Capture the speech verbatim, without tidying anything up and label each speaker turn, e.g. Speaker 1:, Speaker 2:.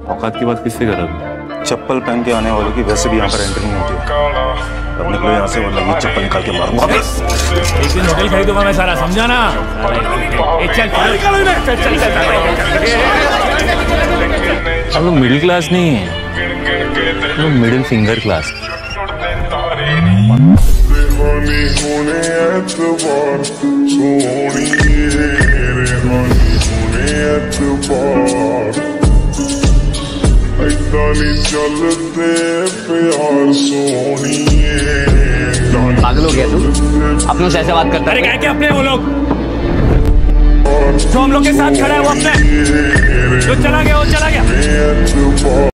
Speaker 1: औकात की बात किससे कर रहा था?
Speaker 2: चप्पल पहन के आने वालों की वैसे भी यहाँ पर एंट्री नहीं होती है। अब निकलो यहाँ से वरना ये चप्पल निकाल के मारूंगा।
Speaker 3: एक दिन होटल खरीदूंगा मैं सारा, समझा ना?
Speaker 1: हम लोग मिडिल क्लास नहीं है, हम लोग मिडिल फिंगर क्लास।
Speaker 4: पागल हो गया तू? अपनों से ऐसे बात करता है?
Speaker 3: अरे क्या क्या अपने वो लोग जो हम लोग के साथ खड़ा है वो अपने, जो चला गया वो चला गया।